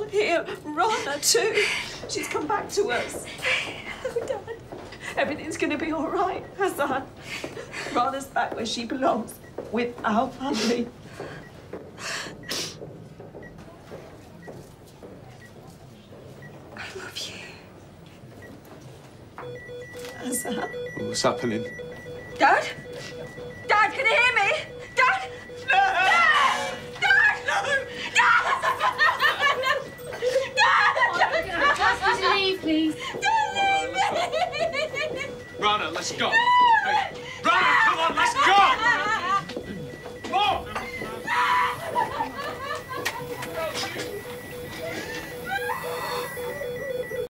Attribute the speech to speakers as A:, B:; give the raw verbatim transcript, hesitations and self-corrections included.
A: here. Rana, too. She's come back to us. Oh, Dad. Everything's going to be all right, Hassan. Rana's back where she belongs, with our family.
B: I love you.
A: Hassan.
C: What's happening?
B: Dad? Dad, can you hear me? Dad?
A: No!
B: Dad! Dad!
A: No!
B: Dad! Dad!
D: Ask you to leave, please.
B: Don't leave me!
C: Rana, let's go. Hey, Rana, come on, let's go!